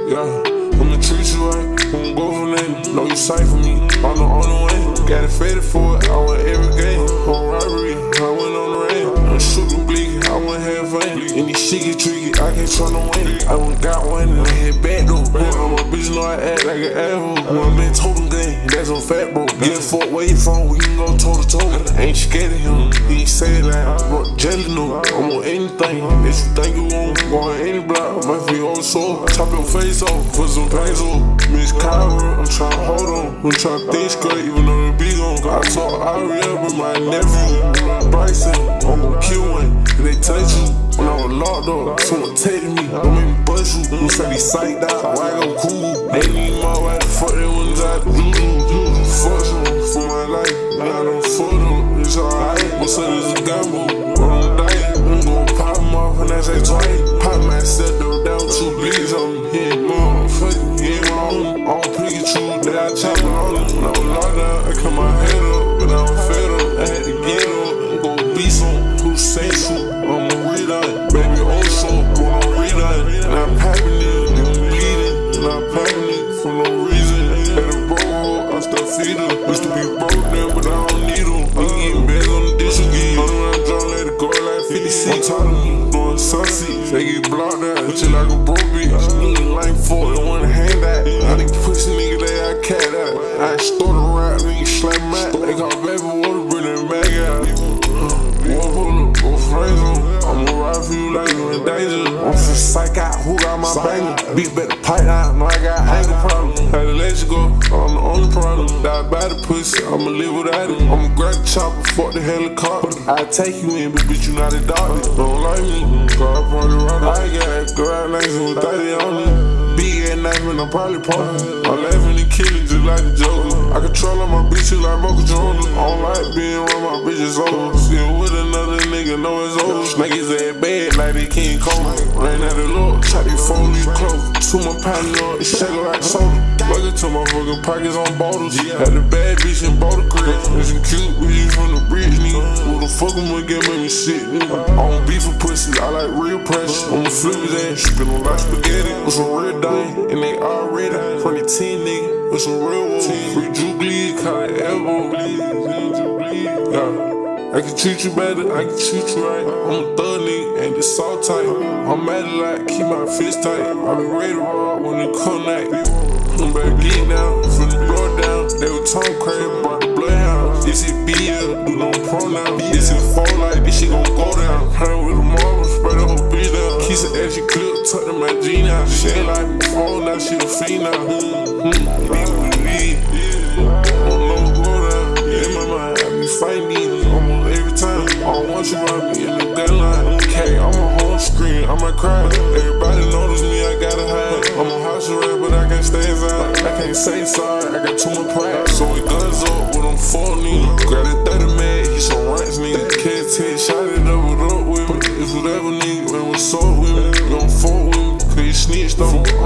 Yeah, I'ma treat you right, won't go for nothing. Know you sight for me, I'm the only one. Got it faded for it, I went every game. On robbery, I went on the rain. I'm shooting bleak, I went have fun. And this shit get tricky, I can't try no win. I went got one and I hit back though. I'm a bitch, know I act like an asshole. When I'm in total game, that's on fat bro. Get a fuck where you from, we can go toe to toe. Ain't scared of him, he ain't say that. Bro, jelly no, I'm on anything. If you think you won't go on any block, my feet on soul. Chop your face off, put some peso. Miss Kyra, I'm tryna hold on. I'm tryna think straight, even though the beat on. I told Ariel, but my nephew, Bryson, I'm gon' kill one. And they touch you when I was locked up. Someone taking me, don't make me bust you. You say they psyched out, why I go cool? They need my wife, fuck they ones I do. Fuck them for my life, now I don't fuck them. It's alright, what's up is a gamble. I'm dying, I'm gon' pop them off and that's like twice. Pop myself though, down 2 bleeds on me. He ain't motherfucking, he ain't my own. I don't pick it true, that I chop it on him. When I was locked down, I cut my head up, but I was fed up. I had to get up and go be some. Who say so? I'm a reline, baby, also, I'm a reline. And I'm popping it, and I'm bleeding, and I'm popping it for no reason. At a broke road, I still feed her. Used to be broke then, but I don't need them. Nigga getting bags on the dish again. I'm around John, let it go like 56. I'm tired of me doing sunseats. They get blocked out, shit like a broke bitch. Nigga like 4, they wanna hang that. I think pussy nigga, they I cat out. I ain't started around, nigga slap mat. They call baby water, bring that mag out. Go friends on. I'ma ride for you like you in danger. I'm from psych out, who got my banger? Beat better pipe out, know I got anger problem. Had to let you go, I'm the only problem. Die by the pussy, I'ma live without it. I'ma grab the chopper, fuck the helicopter. I take you in, but bitch, you not a doctor. Don't like me, car party right. I got garage nights with 30 on me. Big ass knife and I'm probably poking. I'm laughing and killing just like the Joker. I control all my bitches like Mocha Jones. I don't like being around my bitches over. Still with another nigga, know it's over. Snake his ass bad like they King Cobra. Ran out the Lord, shot these 4 leaf close. 2 my pounds on, it's shaking like soda. Working to my fucking pockets on bottles. Had the bad bitch in Boulder Creek. And some cute bitches from the bridge, nigga. Who the fuck am I get make me sick, nigga? I don't beef with pussies, I like real pressure. I'ma flip his ass, spin on like spaghetti. With some red dime, and they already from the 10 nigga. With some real wolf. Free Jubilee, call it elbow. Yeah. I can treat you better, I can treat you right. I'm a thug nigga, and it's all tight. I'm mad a lot, keep my fist tight. I be ready to roll when it come night. I'm better get now, from the blow down. They were talking crazy, brought the bloodhound. This is BL, do no pronoun. This is 4 like this shit gon' go down. Hand with a marble, spray the whole bitch down. Kiss an extra clip, tuck to my jean out. She ain't like me before, now she a fiend now. Fight me almost every time. I don't want you around me in the deadline. Okay, I'm a home screen, I might cry. Everybody notice me, I gotta hide. I'm a house arrest, but I can't stay inside. I can't say sorry, I got too much pride. So we guns up with them 4 niggas. Grab that 30 man, he some rights nigga. Can't take shot it up with me. If you ever need, man, what's up with me? You don't fuck with me, cause you snitched on me.